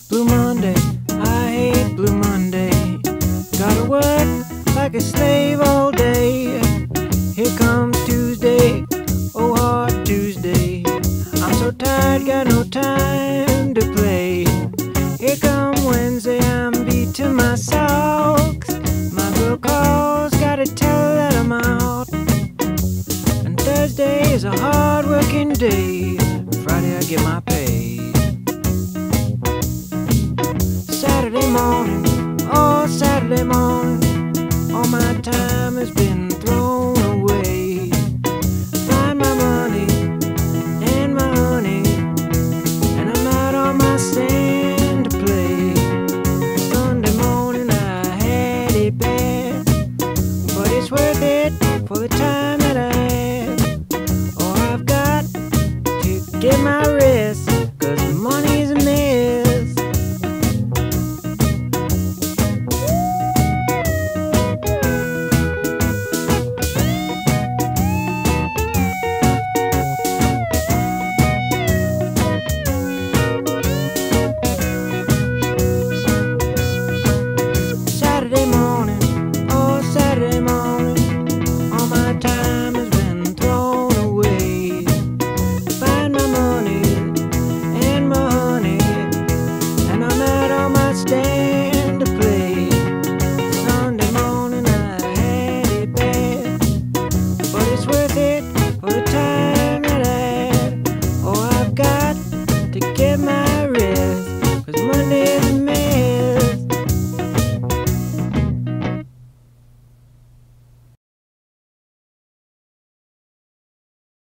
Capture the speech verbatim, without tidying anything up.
Blue Monday, I hate Blue Monday. Gotta work like a slave all day. Here comes Tuesday, oh hard Tuesday. I'm so tired, got no time to play. Here come Wednesday, I'm beat to my socks. My girl calls, gotta tell her that I'm out. And Thursday is a hard working day. Friday I get my pay. Saturday morning